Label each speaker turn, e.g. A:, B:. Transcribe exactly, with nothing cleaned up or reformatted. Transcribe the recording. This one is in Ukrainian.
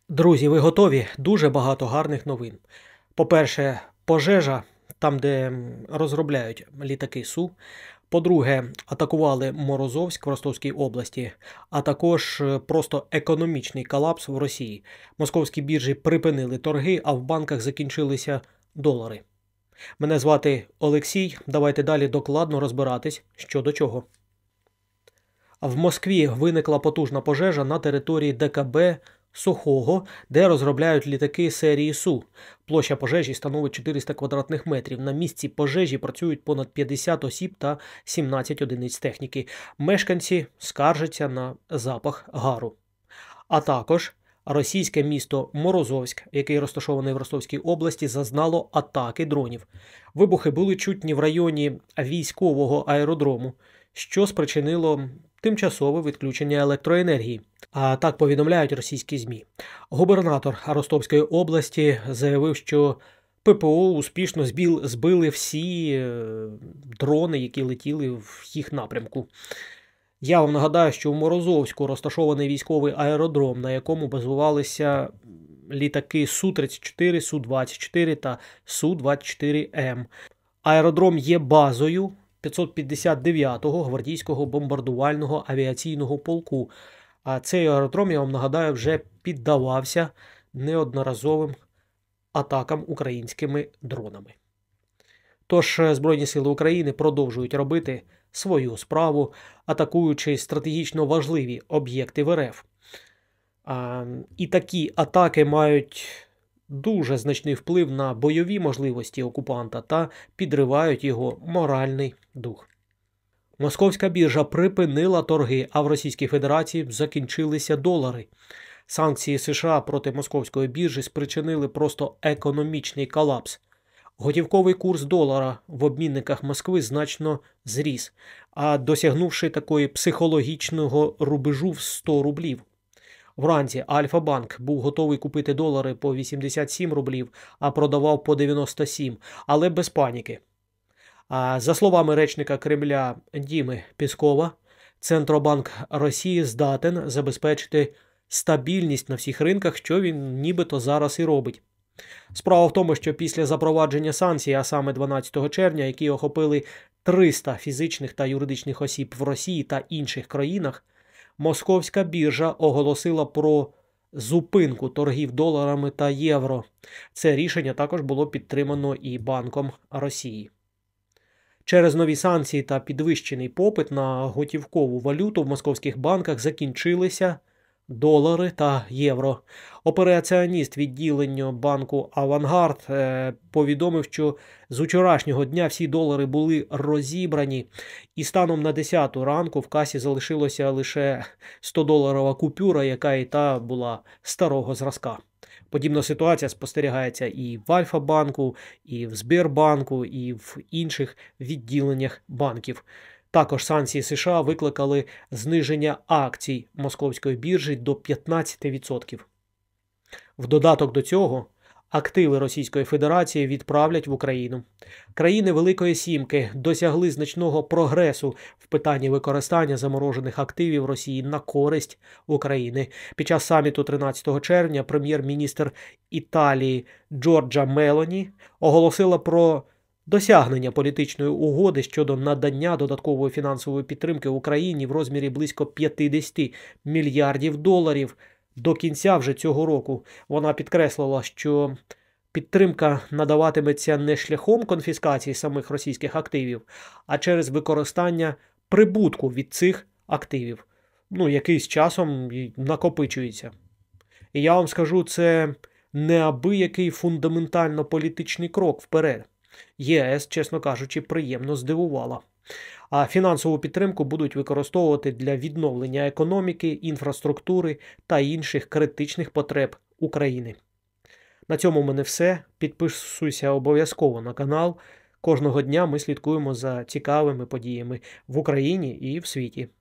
A: Друзі, ви готові? Дуже багато гарних новин. По-перше, пожежа там, де розробляють літаки Су. По-друге, атакували Морозовськ в Ростовській області, а також просто економічний колапс в Росії. Московські біржі припинили торги, а в банках закінчилися долари. Мене звати Олексій. Давайте далі докладно розбиратись, що до чого. В Москві виникла потужна пожежа на території Де Ка Бе Сухого, де розробляють літаки серії Су. Площа пожежі становить чотириста квадратних метрів. На місці пожежі працюють понад п'ятдесят осіб та сімнадцять одиниць техніки. Мешканці скаржаться на запах гару. А також російське місто Морозовськ, який розташований в Ростовській області, зазнало атаки дронів. Вибухи були чутні в районі військового аеродрому, що спричинило тимчасове відключення електроенергії. А так повідомляють російські ЗМІ. Губернатор Ростовської області заявив, що Пе Пе О успішно збіл, збили всі е, дрони, які летіли в їх напрямку. Я вам нагадаю, що в Морозовську розташований військовий аеродром, на якому базувалися літаки Су тридцять чотири, Су двадцять чотири та Су двадцять чотири М. Аеродром є базою п'ятсот п'ятдесят дев'ятого гвардійського бомбардувального авіаційного полку. А цей аеродром, я вам нагадаю, вже піддавався неодноразовим атакам українськими дронами. Тож Збройні Сили України продовжують робити свою справу, атакуючи стратегічно важливі об'єкти В Р Ф. А, і такі атаки мають дуже значний вплив на бойові можливості окупанта та підривають його моральний дух. Московська біржа припинила торги, а в Російській Федерації закінчилися долари. Санкції США проти московської біржі спричинили просто економічний колапс. Готівковий курс долара в обмінниках Москви значно зріс, а досягнувши такої психологічного рубежу в сто рублів. Вранці Альфа-банк був готовий купити долари по вісімдесят сім рублів, а продавав по дев'яносто сім, але без паніки. А за словами речника Кремля Діми Пєскова, Центробанк Росії здатен забезпечити стабільність на всіх ринках, що він нібито зараз і робить. Справа в тому, що після запровадження санкцій, а саме дванадцятого червня, які охопили триста фізичних та юридичних осіб в Росії та інших країнах, Московська біржа оголосила про зупинку торгів доларами та євро. Це рішення також було підтримано і Банком Росії. Через нові санкції та підвищений попит на готівкову валюту в московських банках закінчилися долари та євро. Операціоніст відділення банку «Авангард» е, повідомив, що з вчорашнього дня всі долари були розібрані, і станом на десяту ранку в касі залишилося лише сто-доларова купюра, яка і та була старого зразка. Подібна ситуація спостерігається і в Альфа-банку, і в Сбербанку, і в інших відділеннях банків. Також санкції США викликали зниження акцій московської біржі до п'ятнадцяти відсотків. В додаток до цього, активи Російської Федерації відправлять в Україну. Країни Великої Сімки досягли значного прогресу в питанні використання заморожених активів Росії на користь України. Під час саміту тринадцятого червня прем'єр-міністр Італії Джорджа Мелоні оголосила про досягнення політичної угоди щодо надання додаткової фінансової підтримки Україні в розмірі близько п'ятдесят мільярдів доларів до кінця вже цього року. Вона підкреслила, що підтримка надаватиметься не шляхом конфіскації самих російських активів, а через використання прибутку від цих активів, ну, який з часом накопичується. І я вам скажу, це неабиякий фундаментально політичний крок вперед. Є Е С, чесно кажучи, приємно здивувала. А фінансову підтримку будуть використовувати для відновлення економіки, інфраструктури та інших критичних потреб України. На цьому в мене все. Підписуйся обов'язково на канал. Кожного дня ми слідкуємо за цікавими подіями в Україні і в світі.